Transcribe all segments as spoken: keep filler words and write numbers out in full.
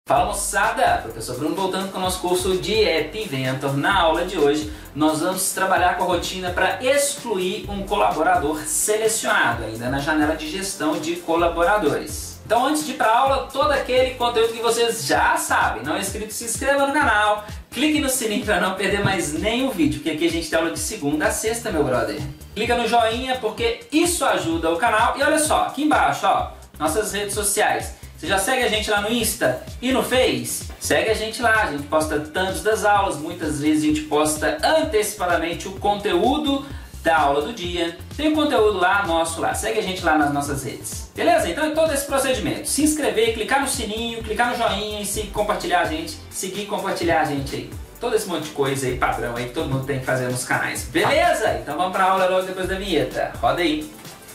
Fala moçada, professor Bruno voltando com o nosso curso de App Inventor. Na aula de hoje nós vamos trabalhar com a rotina para excluir um colaborador selecionado, ainda na janela de gestão de colaboradores. Então antes de ir para a aula, todo aquele conteúdo que vocês já sabem, não é inscrito, se inscreva no canal, clique no sininho para não perder mais nenhum vídeo, porque aqui a gente tem aula de segunda a sexta, meu brother. Clica no joinha porque isso ajuda o canal e olha só, aqui embaixo, ó, nossas redes sociais. Você já segue a gente lá no Insta e no Face? Segue a gente lá, a gente posta tantos das aulas, muitas vezes a gente posta antecipadamente o conteúdo da aula do dia. Tem o conteúdo lá nosso lá, segue a gente lá nas nossas redes. Beleza? Então é todo esse procedimento. Se inscrever, clicar no sininho, clicar no joinha e se compartilhar a gente, seguir e compartilhar a gente aí. Todo esse monte de coisa aí, padrão aí, que todo mundo tem que fazer nos canais. Beleza? Então vamos pra aula logo depois da vinheta. Roda aí.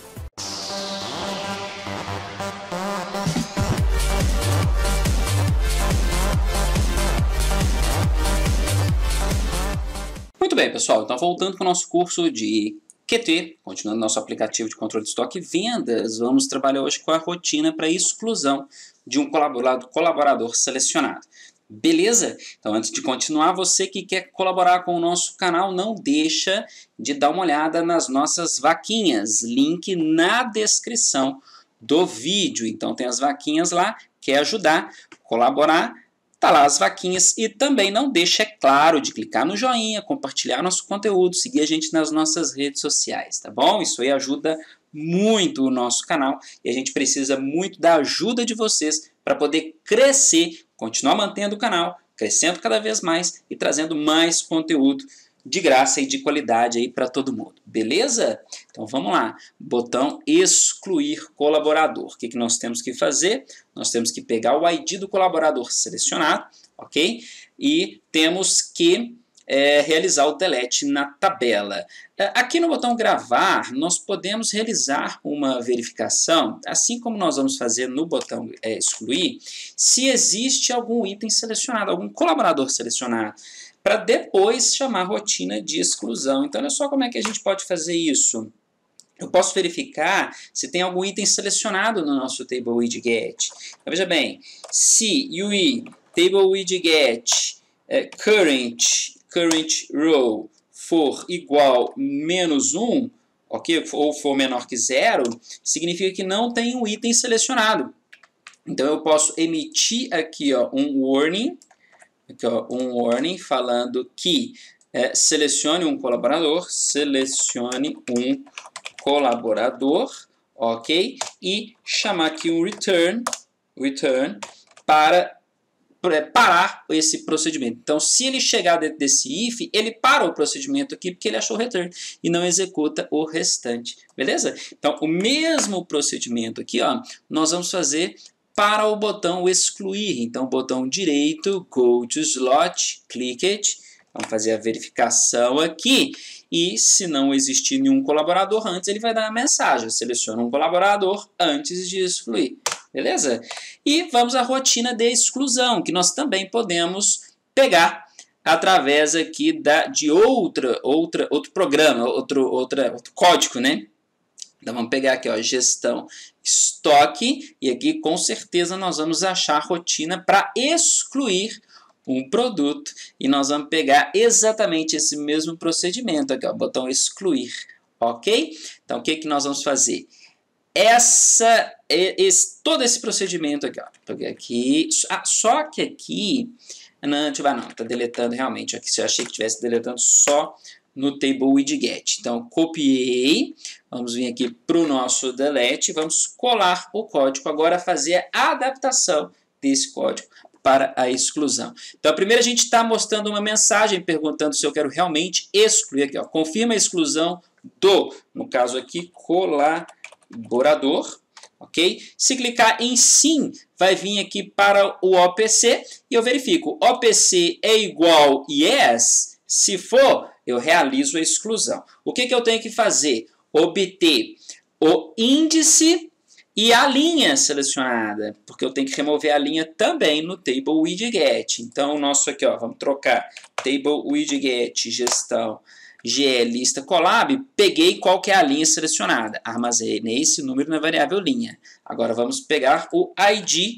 Muito bem, pessoal, então voltando para o nosso curso de Q T, continuando nosso aplicativo de controle de estoque e vendas, vamos trabalhar hoje com a rotina para exclusão de um colaborador, colaborador selecionado. Beleza? Então antes de continuar, você que quer colaborar com o nosso canal, não deixa de dar uma olhada nas nossas vaquinhas, link na descrição do vídeo. Então tem as vaquinhas lá, quer ajudar, colaborar, tá lá as vaquinhas e também não deixa, é claro, de clicar no joinha, compartilhar nosso conteúdo, seguir a gente nas nossas redes sociais, tá bom? Isso aí ajuda muito o nosso canal e a gente precisa muito da ajuda de vocês para poder crescer, continuar mantendo o canal, crescendo cada vez mais e trazendo mais conteúdo de graça e de qualidade aí para todo mundo, beleza? Então vamos lá, botão excluir colaborador. O que, que nós temos que fazer? Nós temos que pegar o I D do colaborador selecionado, ok? E temos que é, realizar o delete na tabela. Aqui no botão gravar, nós podemos realizar uma verificação, assim como nós vamos fazer no botão é, excluir, se existe algum item selecionado, algum colaborador selecionado, para depois chamar a rotina de exclusão. Então, olha só como é que a gente pode fazer isso. Eu posso verificar se tem algum item selecionado no nosso table widget. Então, veja bem, se U I table widget é, current, current row for igual menos um, ok, ou for menor que zero, significa que não tem um item selecionado. Então, eu posso emitir aqui ó, um warning, aqui, ó, um warning falando que é, selecione um colaborador, selecione um colaborador, ok? E chamar aqui um return, return para parar esse procedimento. Então, se ele chegar dentro desse if, ele para o procedimento aqui porque ele achou o return e não executa o restante, beleza? Então, o mesmo procedimento aqui, ó, nós vamos fazer para o botão excluir. Então, botão direito, go to slot, click it, vamos fazer a verificação aqui. E se não existir nenhum colaborador antes, ele vai dar uma mensagem, seleciona um colaborador antes de excluir, beleza? E vamos à rotina de exclusão, que nós também podemos pegar através aqui da, de outra, outra, outro programa, outro, outra, outro código, né? Então vamos pegar aqui, ó, gestão estoque, e aqui com certeza nós vamos achar a rotina para excluir um produto, e nós vamos pegar exatamente esse mesmo procedimento aqui, ó, botão excluir, ok? Então o que, que nós vamos fazer? Essa, esse, todo esse procedimento aqui, ó, peguei aqui, ah, só que aqui, não, deixa eu ver, não, está deletando realmente, aqui, se eu achei que estivesse deletando só no table widget. Então, copiei, vamos vir aqui para o nosso delete, vamos colar o código, agora fazer a adaptação desse código para a exclusão. Então, primeiro a gente está mostrando uma mensagem perguntando se eu quero realmente excluir aqui, ó, confirma a exclusão do, no caso aqui, colaborador, ok? Se clicar em sim, vai vir aqui para o O P C e eu verifico, O P C é igual yes, se for, eu realizo a exclusão. O que, que eu tenho que fazer? Obter o índice e a linha selecionada, porque eu tenho que remover a linha também no table widget. Então, o nosso aqui, ó, vamos trocar table widget, gestão, G L lista collab, peguei qual que é a linha selecionada, armazenei esse número na variável linha. Agora vamos pegar o I D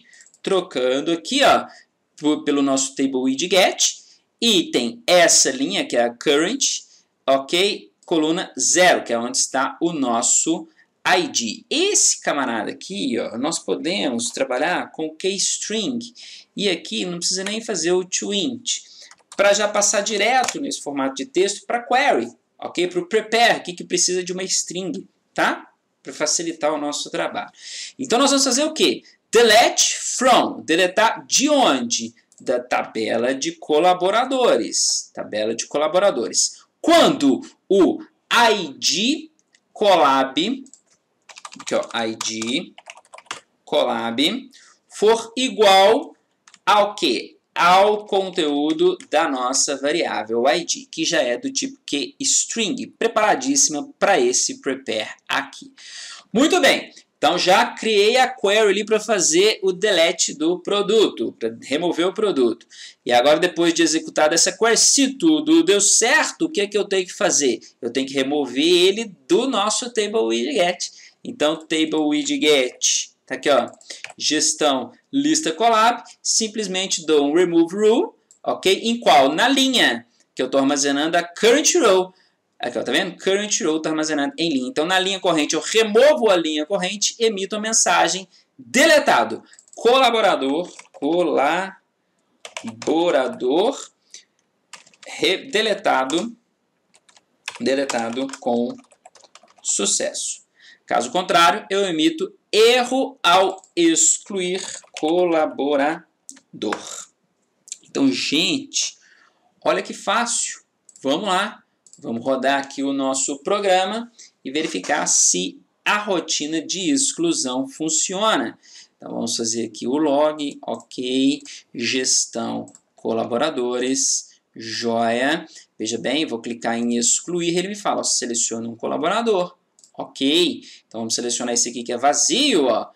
trocando aqui, ó, pelo nosso table widget, e tem essa linha, que é a current, ok? Coluna zero, que é onde está o nosso I D. Esse camarada aqui, ó, nós podemos trabalhar com keystring, e aqui não precisa nem fazer o toInt, para já passar direto nesse formato de texto para query, ok? Para o prepare, aqui que precisa de uma string, tá? Para facilitar o nosso trabalho. Então nós vamos fazer o quê? Delete from, deletar de onde? Da tabela de colaboradores. Tabela de colaboradores. Quando o I D collab, aqui, ó, I D collab for igual ao quê? Ao conteúdo da nossa variável I D, que já é do tipo keystring, preparadíssima para esse prepare aqui. Muito bem, então já criei a query ali para fazer o delete do produto, para remover o produto. E agora, depois de executar essa query, se tudo deu certo, o que é que eu tenho que fazer? Eu tenho que remover ele do nosso table widget. Então, table widget, tá aqui, ó, gestão lista collab, simplesmente dou um remove rule, ok? Em qual? Na linha que eu estou armazenando a current row. Aqui, ó, tá vendo? Current row está armazenado em linha. Então, na linha corrente, eu removo a linha corrente e emito a mensagem deletado. Colaborador, colaborador, re, deletado, deletado com sucesso. Caso contrário, eu emito erro ao excluir colaborador. Então, gente, olha que fácil. Vamos lá. Vamos rodar aqui o nosso programa e verificar se a rotina de exclusão funciona. Então, vamos fazer aqui o log, ok, gestão colaboradores, joia. Veja bem, vou clicar em excluir, ele me fala, ó, seleciona um colaborador. Ok, então vamos selecionar esse aqui que é vazio, ó.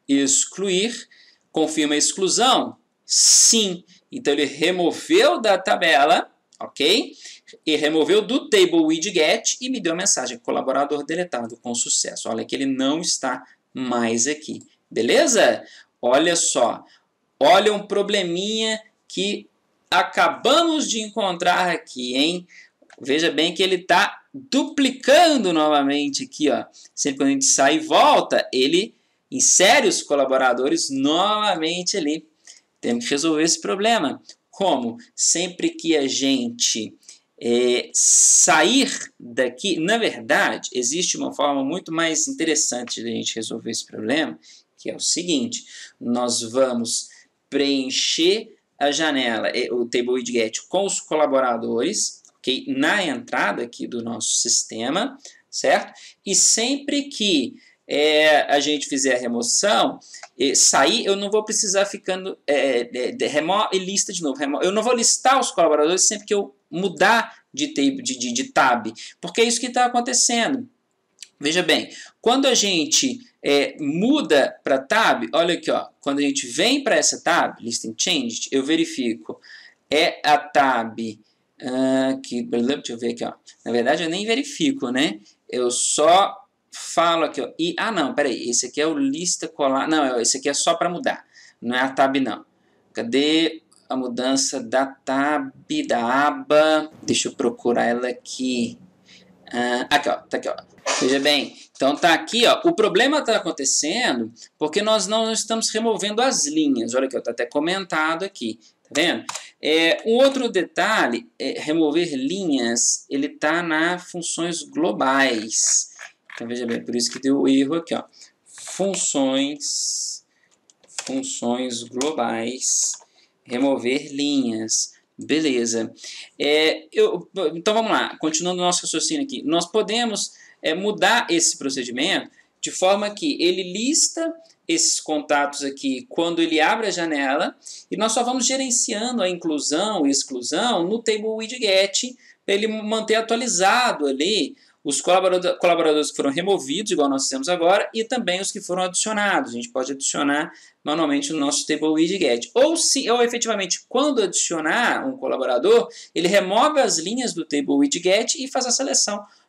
Excluir, confirma a exclusão? Sim. Então ele removeu da tabela, ok? E removeu do table widget e me deu a mensagem, colaborador deletado com sucesso. Olha que ele não está mais aqui, beleza? Olha só, olha um probleminha que acabamos de encontrar aqui, hein? Veja bem que ele está duplicando novamente aqui, ó. Sempre quando a gente sai e volta, ele insere os colaboradores novamente ali. Temos que resolver esse problema. Como? Sempre que a gente é, sair daqui, na verdade, existe uma forma muito mais interessante de a gente resolver esse problema, que é o seguinte, nós vamos preencher a janela, o table widget com os colaboradores, okay, na entrada aqui do nosso sistema, certo? E sempre que é, a gente fizer a remoção, é, sair, eu não vou precisar ficando, é, é, remo e lista de novo, remo eu não vou listar os colaboradores sempre que eu mudar de, table, de, de, de tab, porque é isso que está acontecendo. Veja bem, quando a gente é, muda para tab, olha aqui, ó, quando a gente vem para essa tab, Listing Changed, eu verifico, é a tab, uh, que, deixa eu ver aqui, ó, na verdade eu nem verifico, né, eu só falo aqui, ó, e, ah não, peraí, esse aqui é o lista colar, não, esse aqui é só para mudar, não é a tab não, cadê a mudança da tab, da aba, deixa eu procurar ela aqui, uh, aqui ó, tá aqui ó, veja bem, então tá aqui ó, o problema está acontecendo porque nós não estamos removendo as linhas, olha aqui, está até comentado aqui, tá vendo? É, um outro detalhe, é, remover linhas, ele está nas funções globais, então veja bem, por isso que deu o erro aqui ó, funções, funções globais, remover linhas. Beleza. É, eu, então vamos lá, continuando o nosso raciocínio aqui. Nós podemos é, mudar esse procedimento de forma que ele lista esses contatos aqui quando ele abre a janela e nós só vamos gerenciando a inclusão e exclusão no table widget para ele manter atualizado ali os colaboradores, colaboradores que foram removidos, igual nós fizemos agora, e também os que foram adicionados. A gente pode adicionar manualmente no nosso table widget. Ou, se, ou efetivamente, quando adicionar um colaborador, ele remove as linhas do table widget e faz a seleção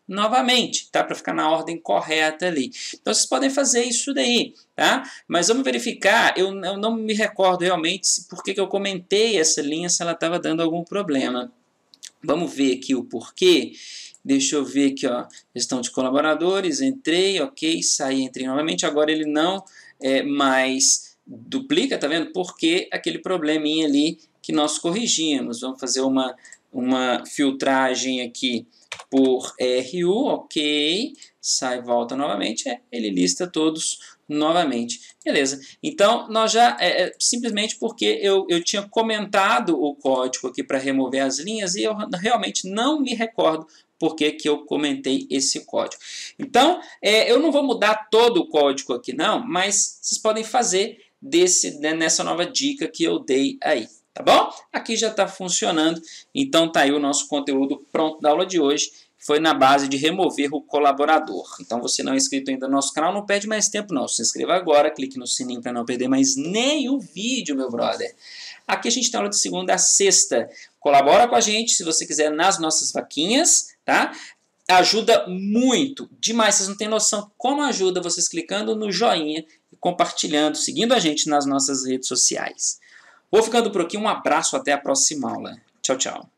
novamente, tá? Para ficar na ordem correta ali. Então vocês podem fazer isso daí, tá? Mas vamos verificar, eu, eu não me recordo realmente por que que eu comentei essa linha, se ela estava dando algum problema. Vamos ver aqui o porquê. Deixa eu ver aqui, ó, gestão de colaboradores, entrei, ok, saí, entrei novamente, agora ele não é mais duplica, tá vendo? Porque aquele probleminha ali que nós corrigimos. Vamos fazer uma, uma filtragem aqui por R U, ok, sai e volta novamente, é, ele lista todos novamente. Beleza, então nós já, é, é, simplesmente porque eu, eu tinha comentado o código aqui para remover as linhas e eu realmente não me recordo por que que eu comentei esse código. Então, é, eu não vou mudar todo o código aqui não, mas vocês podem fazer desse, né, nessa nova dica que eu dei aí. Tá bom? Aqui já está funcionando, então tá aí o nosso conteúdo pronto da aula de hoje. Foi na base de remover o colaborador. Então, você não é inscrito ainda no nosso canal, não perde mais tempo não. Se inscreva agora, clique no sininho para não perder mais nenhum vídeo, meu brother. Aqui a gente tem aula de segunda a sexta. Colabora com a gente, se você quiser, nas nossas vaquinhas, tá? Ajuda muito, demais. Vocês não têm noção como ajuda vocês clicando no joinha e compartilhando, seguindo a gente nas nossas redes sociais. Vou ficando por aqui, um abraço, até a próxima aula. Tchau, tchau.